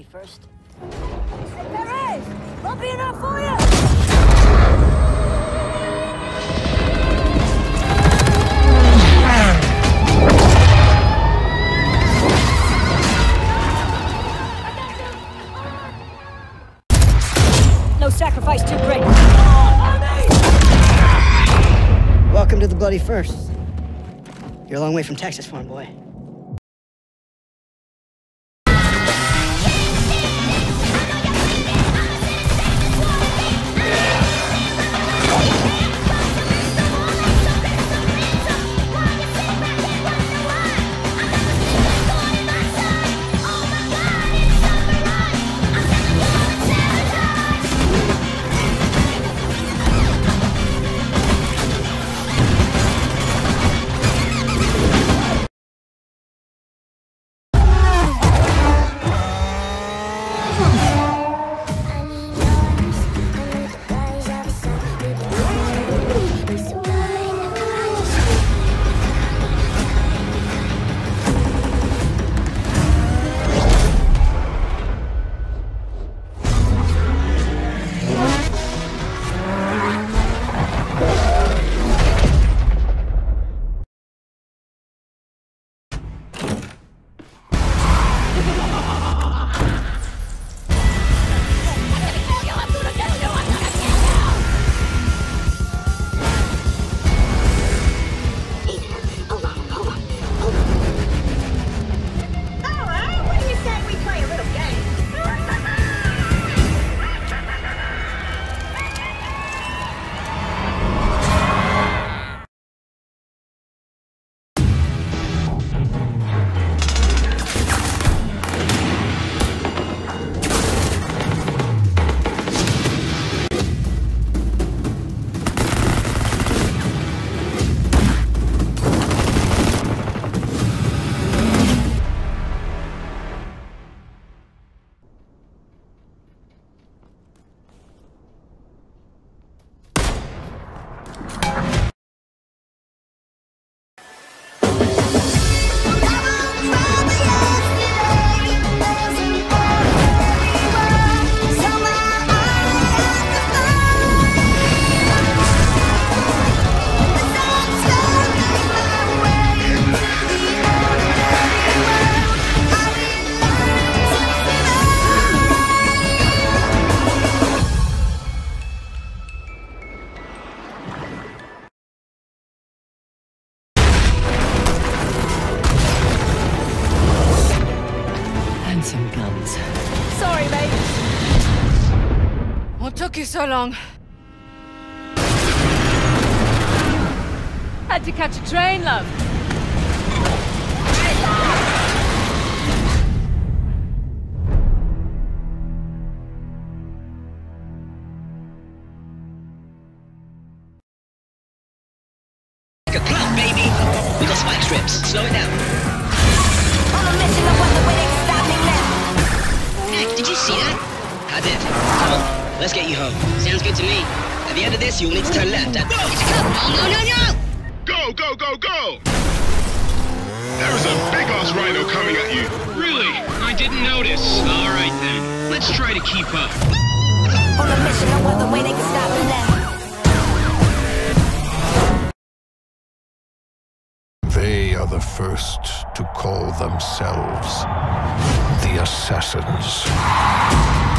first. Hey, Perez! Bumpy enough for you! No sacrifice too great. Welcome to the Bloody First. You're a long way from Texas, farm boy. Some guns. Sorry, mate. What took you so long? Had to catch a train, love. Like a clock, baby. We got spike strips. Slow it down. On a mission, I wonder where they can stop me now. Heck, did you see that? I did. Come on, let's get you home. Sounds good to me. At the end of this, you'll need to turn left at... Whoa, it's a cop! No! Go, go, go, go! There is a big-ass rhino coming at you. Really? I didn't notice. All right, then. Let's try to keep up. On a mission, I wonder where they can stop me now. They are the first to call themselves the Assassins.